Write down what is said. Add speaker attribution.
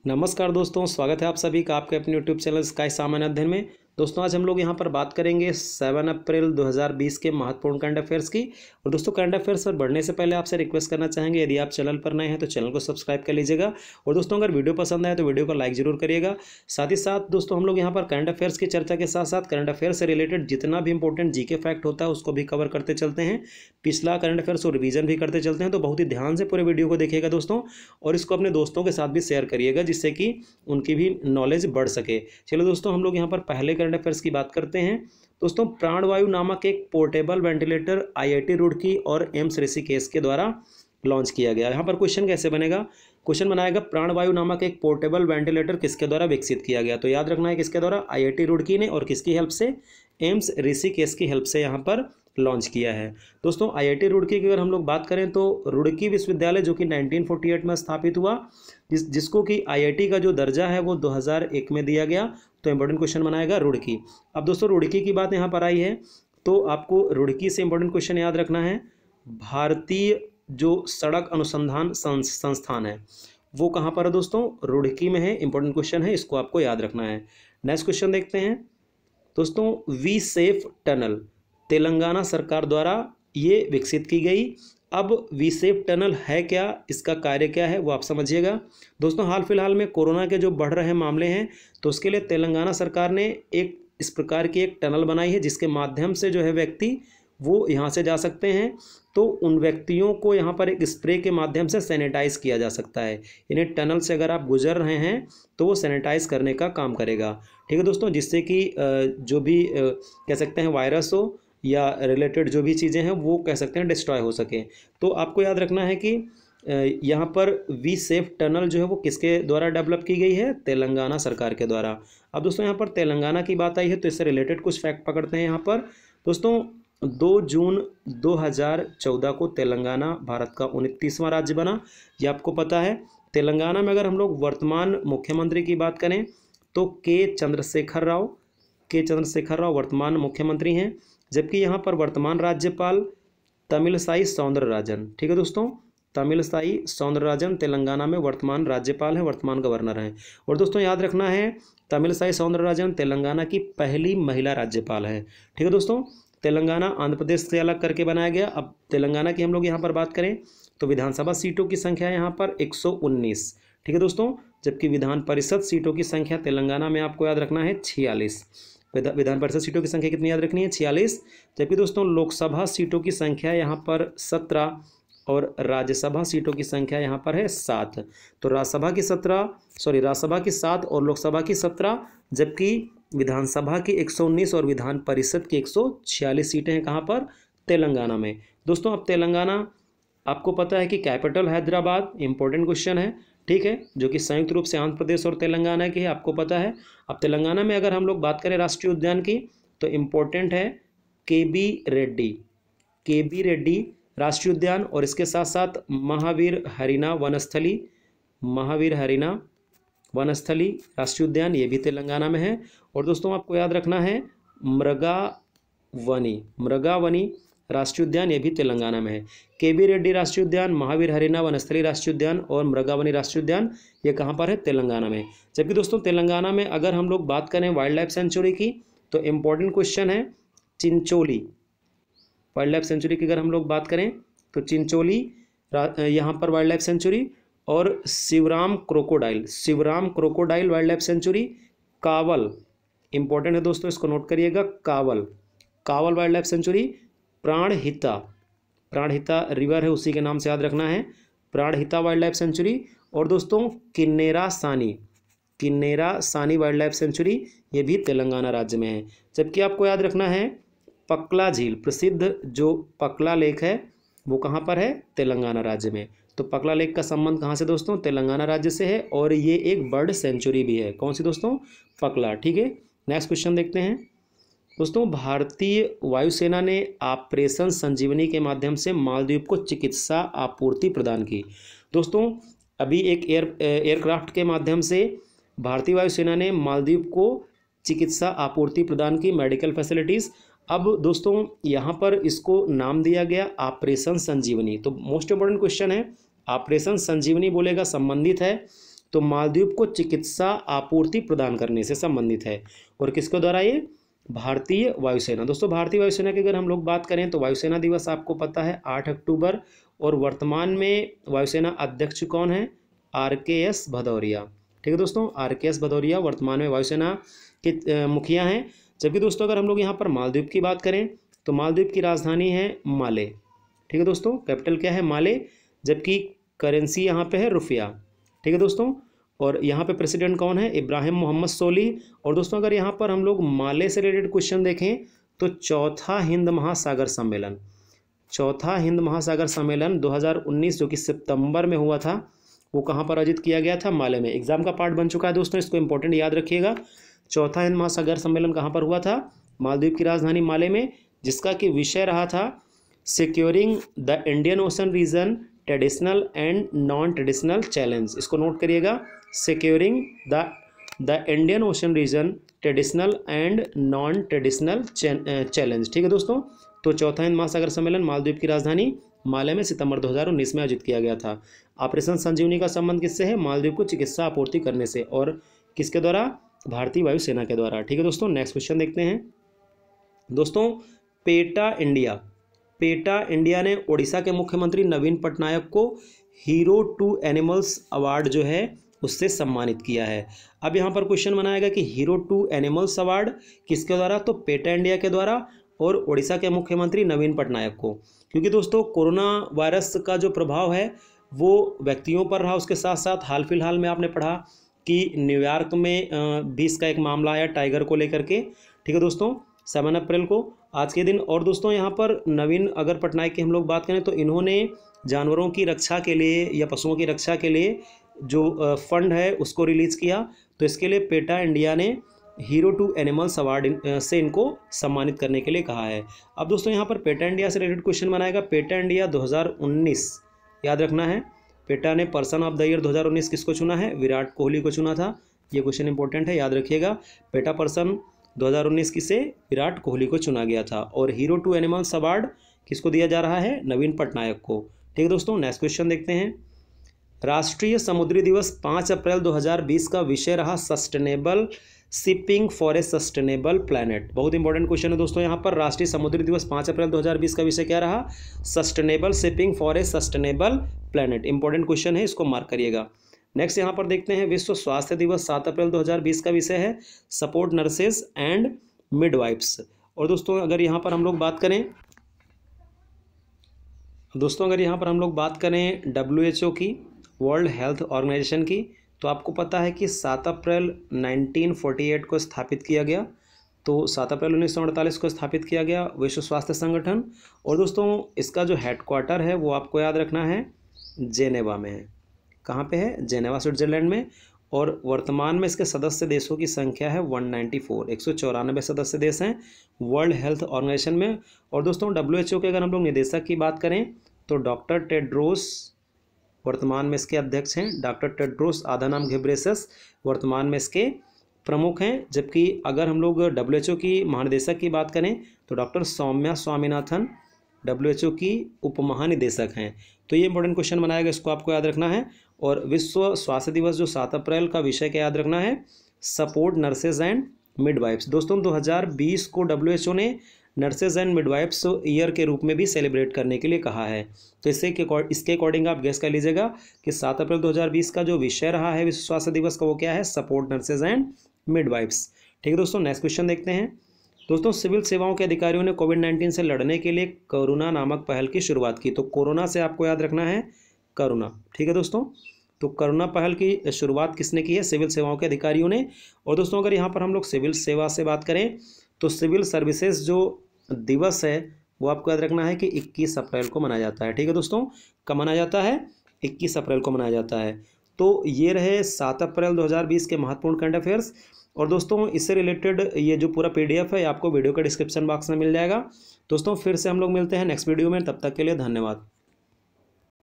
Speaker 1: नमस्कार दोस्तों, स्वागत है आप सभी का आपके अपने यूट्यूब चैनल स्काई सामान्य अध्ययन में। दोस्तों आज हम लोग यहाँ पर बात करेंगे 7 अप्रैल 2020 के महत्वपूर्ण करंट अफेयर्स की। और दोस्तों करंट अफेयर्स पर बढ़ने से पहले आपसे रिक्वेस्ट करना चाहेंगे, यदि आप चैनल पर नए हैं तो चैनल को सब्सक्राइब कर लीजिएगा। और दोस्तों अगर वीडियो पसंद आए तो वीडियो को लाइक जरूर करिएगा। साथ ही साथ दोस्तों हम लोग यहाँ पर करंट अफेयर्स की चर्चा के साथ साथ करंट अफेयर्स से रिलेटेड जितना भी इंपॉर्टेंट जीके फैक्ट होता है उसको भी कवर करते चलते हैं। पिछला करंट अफेयर्स को रिवीजन भी करते चलते हैं, तो बहुत ही ध्यान से पूरे वीडियो को देखिएगा दोस्तों, और इसको अपने दोस्तों के साथ भी शेयर करिएगा जिससे कि उनकी भी नॉलेज बढ़ सके। चलो दोस्तों हम लोग यहाँ पर पहले करंट अफेयर्स की बात करते हैं। दोस्तों प्राणवायु नामक एक पोर्टेबल वेंटिलेटर आईआईटी रुड़की और एम्स ऋषिकेश के द्वारा लॉन्च किया गया। यहाँ पर क्वेश्चन कैसे बनेगा, क्वेश्चन बनाएगा प्राणवायु नामक एक पोर्टेबल वेंटिलेटर किसके द्वारा विकसित किया गया। तो याद रखना है किसके द्वारा, आईआईटी रुड़की ने, और किसकी हेल्प से, एम्स ऋषिकेश की हेल्प से यहाँ पर लॉन्च किया है। दोस्तों आईआईटी रुड़की की अगर हम लोग बात करें तो रुड़की विश्वविद्यालय जो कि 1948 में स्थापित हुआ, जिसको कि आईआईटी का जो दर्जा है वो 2001 में दिया गया। तो इंपॉर्टेंट क्वेश्चन बनाएगा रुड़की। अब दोस्तों रुड़की की बात यहाँ पर आई है तो आपको रुड़की से इंपॉर्टेंट क्वेश्चन याद रखना है। भारतीय जो सड़क अनुसंधान संस्थान है वो कहाँ पर है दोस्तों, रुड़की में है। इंपॉर्टेंट क्वेश्चन है, इसको आपको याद रखना है। नेक्स्ट क्वेश्चन देखते हैं दोस्तों। वी सेफ टनल तेलंगाना सरकार द्वारा ये विकसित की गई। अब वी सेफ टनल है क्या, इसका कार्य क्या है वो आप समझिएगा। दोस्तों हाल फिलहाल में कोरोना के जो बढ़ रहे मामले हैं तो उसके लिए तेलंगाना सरकार ने एक इस प्रकार की एक टनल बनाई है जिसके माध्यम से जो है व्यक्ति वो यहाँ से जा सकते हैं। तो उन व्यक्तियों को यहाँ पर एक स्प्रे के माध्यम से सैनिटाइज किया जा सकता है। इन्हें टनल से अगर आप गुजर रहे हैं तो वो सैनिटाइज करने का काम करेगा। ठीक है दोस्तों, जिससे कि जो भी कह सकते हैं वायरस हो या रिलेटेड जो भी चीज़ें हैं वो कह सकते हैं डिस्ट्रॉय हो सके। तो आपको याद रखना है कि यहाँ पर वी सेफ टनल जो है वो किसके द्वारा डेवलप की गई है, तेलंगाना सरकार के द्वारा। अब दोस्तों यहाँ पर तेलंगाना की बात आई है तो इससे रिलेटेड कुछ फैक्ट पकड़ते हैं। यहाँ पर दोस्तों 2 जून 2014 को तेलंगाना भारत का 29वां राज्य बना, ये आपको पता है। तेलंगाना में अगर हम लोग वर्तमान मुख्यमंत्री की बात करें तो के चंद्रशेखर राव वर्तमान मुख्यमंत्री हैं, जबकि यहाँ पर वर्तमान राज्यपाल तमिलसाई सौंदरराजन। ठीक है दोस्तों, तमिलसाई सौंदरराजन तेलंगाना में वर्तमान राज्यपाल हैं, वर्तमान गवर्नर हैं। और दोस्तों याद रखना है तमिलसाई सौंदरराजन तेलंगाना की पहली महिला राज्यपाल है। ठीक है दोस्तों, तेलंगाना आंध्र प्रदेश से अलग करके बनाया गया। अब तेलंगाना की हम लोग यहाँ पर बात करें तो विधानसभा सीटों की संख्या यहाँ पर 119। ठीक है दोस्तों, जबकि विधान परिषद सीटों की संख्या तेलंगाना में आपको याद रखना है 46। विधान परिषद सीटों की संख्या कितनी याद रखनी है, 46। जबकि दोस्तों लोकसभा सीटों की संख्या यहाँ पर 17 और राज्यसभा सीटों की संख्या यहाँ पर है 7। तो राज्यसभा की 7 और लोकसभा की 17, जबकि विधानसभा की 119 और विधान परिषद की 146 सीटें हैं कहाँ पर, तेलंगाना में। दोस्तों अब तेलंगाना आपको पता है कि कैपिटल हैदराबाद, इंपॉर्टेंट क्वेश्चन है, ठीक है, जो कि संयुक्त रूप से आंध्र प्रदेश और तेलंगाना की है, आपको पता है। अब तेलंगाना में अगर हम लोग बात करें राष्ट्रीय उद्यान की तो इम्पोर्टेंट है केबी रेड्डी राष्ट्रीय उद्यान, और इसके साथ साथ महावीर हरिना वनस्थली राष्ट्रीय उद्यान, ये भी तेलंगाना में है। और दोस्तों आपको याद रखना है मृगावनी राष्ट्रीय उद्यान, ये भी तेलंगाना में है। केबी रेड्डी राष्ट्रीय उद्यान, महावीर हरिना वनस्थली राष्ट्रीय उद्यान और मृगावनी राष्ट्रीय उद्यान, ये कहाँ पर है, तेलंगाना में। जबकि दोस्तों तेलंगाना में अगर हम लोग बात करें वाइल्ड लाइफ सेंचुरी की तो इम्पोर्टेंट क्वेश्चन है चिंचोली। वाइल्ड लाइफ सेंचुरी की अगर हम लोग बात करें तो चिंचोली यहाँ पर वाइल्ड लाइफ सेंचुरी, और Shivaram crocodile wildlife sanctuary, Kawal important है दोस्तों, इसको नोट करिएगा, Kawal wildlife sanctuary, Pranhita river है उसी के नाम से याद रखना है, प्राणहिता वाइल्ड लाइफ सेंचुरी। और दोस्तों किन्नेरा सानी वाइल्ड लाइफ सेंचुरी, ये भी तेलंगाना राज्य में है। जबकि आपको याद रखना है पकला झील, प्रसिद्ध जो पकला लेक है वो कहाँ पर है, तेलंगाना राज्य में। तो पकला लेक का संबंध कहाँ से दोस्तों, तेलंगाना राज्य से है, और ये एक बर्ड सेंचुरी भी है। कौन सी दोस्तों, पकला। ठीक है, नेक्स्ट क्वेश्चन देखते हैं दोस्तों। भारतीय वायुसेना ने ऑपरेशन संजीवनी के माध्यम से मालदीव को चिकित्सा आपूर्ति प्रदान की। दोस्तों अभी एक एयरक्राफ्ट के माध्यम से भारतीय वायुसेना ने मालदीव को चिकित्सा आपूर्ति प्रदान की, मेडिकल फैसिलिटीज़। अब दोस्तों यहाँ पर इसको नाम दिया गया ऑपरेशन संजीवनी। तो मोस्ट इम्पोर्टेंट क्वेश्चन है, ऑपरेशन संजीवनी बोलेगा संबंधित है तो मालदीव को चिकित्सा आपूर्ति प्रदान करने से संबंधित है। और किसके द्वारा? ये भारतीय वायुसेना। दोस्तों भारतीय वायुसेना की अगर हम लोग बात करें तो वायुसेना दिवस आपको पता है 8 अक्टूबर, और वर्तमान में वायुसेना अध्यक्ष कौन है? RKS भदौरिया। ठीक है दोस्तों, RKS भदौरिया वर्तमान में वायुसेना के मुखिया हैं। जबकि दोस्तों अगर हम लोग यहाँ पर मालदीव की बात करें तो मालदीव की राजधानी है माले। ठीक है दोस्तों, कैपिटल क्या है? माले। जबकि करेंसी यहाँ पे है रुपया। ठीक है दोस्तों, और यहाँ पे प्रेसिडेंट कौन है? इब्राहिम मोहम्मद सोली। और दोस्तों अगर यहाँ पर हम लोग माले से रिलेटेड क्वेश्चन देखें तो चौथा हिंद महासागर सम्मेलन 2019 जो कि सितंबर में हुआ था, वो कहाँ पर आयोजित किया गया था? माले में। एग्जाम का पार्ट बन चुका है दोस्तों, इसको इंपॉर्टेंट याद रखिएगा। चौथा हिंद महासागर सम्मेलन कहाँ पर हुआ था? मालदीव की राजधानी माले में, जिसका कि विषय रहा था securing the Indian Ocean region traditional and non traditional challenge. इसको नोट करिएगा, securing the Indian Ocean region traditional and non traditional challenge. ठीक है दोस्तों, तो चौथा हिंद महासागर सम्मेलन मालदीव की राजधानी माले में सितंबर 2019 में आयोजित किया गया था। ऑपरेशन संजीवनी का संबंध किससे है? मालदीव को चिकित्सा आपूर्ति करने से, और किसके द्वारा? भारतीय वायुसेना के द्वारा। ठीक है दोस्तों, नेक्स्ट क्वेश्चन देखते हैं। दोस्तों पेटा इंडिया ने ओडिशा के मुख्यमंत्री नवीन पटनायक को हीरो टू एनिमल्स अवार्ड जो है उससे सम्मानित किया है। अब यहाँ पर क्वेश्चन बनाएगा कि हीरो टू एनिमल्स अवार्ड किसके द्वारा? तो पेटा इंडिया के द्वारा, और ओडिशा के मुख्यमंत्री नवीन पटनायक को। क्योंकि दोस्तों कोरोना वायरस का जो प्रभाव है वो व्यक्तियों पर रहा, उसके साथ साथ हाल फिलहाल में आपने पढ़ा कि न्यूयॉर्क में भी इसका एक मामला आया टाइगर को लेकर के। ठीक है दोस्तों, 7 अप्रैल को आज के दिन। और दोस्तों यहाँ पर नवीन अगर पटनायक की हम लोग बात करें तो इन्होंने जानवरों की रक्षा के लिए या पशुओं की रक्षा के लिए जो फंड है उसको रिलीज़ किया। तो इसके लिए पेटा इंडिया ने हीरो टू एनिमल्स अवार्ड से इनको सम्मानित करने के लिए कहा है। अब दोस्तों यहाँ पर पेटा इंडिया से रिलेटेड क्वेश्चन बनाएगा। पेटा इंडिया 2019 याद रखना है। पेटा ने पर्सन ऑफ द ईयर 2019 किसको चुना है? विराट कोहली को चुना था। ये क्वेश्चन इंपॉर्टेंट है, याद रखिएगा। पेटा पर्सन 2019 किसे? विराट कोहली को चुना गया था। और हीरो टू एनिमल्स अवार्ड किसको दिया जा रहा है? नवीन पटनायक को। ठीक है दोस्तों, नेक्स्ट क्वेश्चन देखते हैं। राष्ट्रीय समुद्री दिवस 5 अप्रैल 2020 का विषय रहा sustainable shipping for a sustainable planet. बहुत इंपॉर्टेंट क्वेश्चन है दोस्तों यहाँ पर। राष्ट्रीय समुद्री दिवस 5 अप्रैल 2020 का विषय क्या रहा? Sustainable shipping for a sustainable planet. Important question है, इसको मार्क करिएगा। नेक्स्ट यहाँ पर देखते हैं। विश्व स्वास्थ्य दिवस 7 अप्रैल 2020 का विषय है सपोर्ट नर्सेज एंड मिडवाइफ्स। और दोस्तों अगर यहाँ पर हम लोग बात करें WHO की, वर्ल्ड हेल्थ ऑर्गेनाइजेशन की, तो आपको पता है कि 7 अप्रैल 1948 को स्थापित किया गया। तो 7 अप्रैल 1948 को स्थापित किया गया विश्व स्वास्थ्य संगठन। और दोस्तों इसका जो हेडक्वार्टर है वो आपको याद रखना है जेनेवा में है। कहाँ पे है? जेनेवा स्विट्जरलैंड में। और वर्तमान में इसके सदस्य देशों की संख्या है 194, 194 सदस्य देश हैं वर्ल्ड हेल्थ ऑर्गेनाइजेशन में। और दोस्तों WHO के अगर हम लोग निदेशक की बात करें तो डॉक्टर टेड्रोस वर्तमान में इसके अध्यक्ष हैं। डॉक्टर टेड्रोस आधानम घेब्रेयेसस वर्तमान में इसके प्रमुख हैं। जबकि अगर हम लोग WHO की महानिदेशक की बात करें तो डॉक्टर सौम्या स्वामीनाथन WHO की उप महानिदेशक हैं। तो ये इंपॉर्टेंट क्वेश्चन बनाएगा, इसको आपको याद रखना है। और विश्व स्वास्थ्य दिवस जो 7 अप्रैल का विषय क्या याद रखना है? Support nurses and midwives. दोस्तों 2020 को WHO ने नर्सेज एंड मिडवाइफ्स ईयर के रूप में भी सेलिब्रेट करने के लिए कहा है। तो इसके अकॉर्डिंग आप गेस कर लीजिएगा कि 7 अप्रैल 2020 का जो विषय रहा है विश्व स्वास्थ्य दिवस का वो क्या है? Support nurses and midwives. ठीक है दोस्तों, नेक्स्ट क्वेश्चन देखते हैं। दोस्तों सिविल सेवाओं के अधिकारियों ने कोविड-19 से लड़ने के लिए करुणा नामक पहल की शुरुआत की। तो कोरोना से आपको याद रखना है करुणा। ठीक है दोस्तों, तो करुणा पहल की शुरुआत किसने की है? सिविल सेवाओं के अधिकारियों ने। और दोस्तों अगर यहाँ पर हम लोग सिविल सेवा से बात करें तो सिविल सर्विसेज जो दिवस है वो आपको याद रखना है कि 21 अप्रैल को मनाया जाता है। ठीक है दोस्तों, कब मनाया जाता है? 21 अप्रैल को मनाया जाता है। तो ये रहे 7 अप्रैल 2020 के महत्वपूर्ण करंट अफेयर्स। और दोस्तों इससे रिलेटेड ये जो पूरा PDF है आपको वीडियो का डिस्क्रिप्शन बॉक्स में मिल जाएगा। दोस्तों फिर से हम लोग मिलते हैं नेक्स्ट वीडियो में, तब तक के लिए धन्यवाद।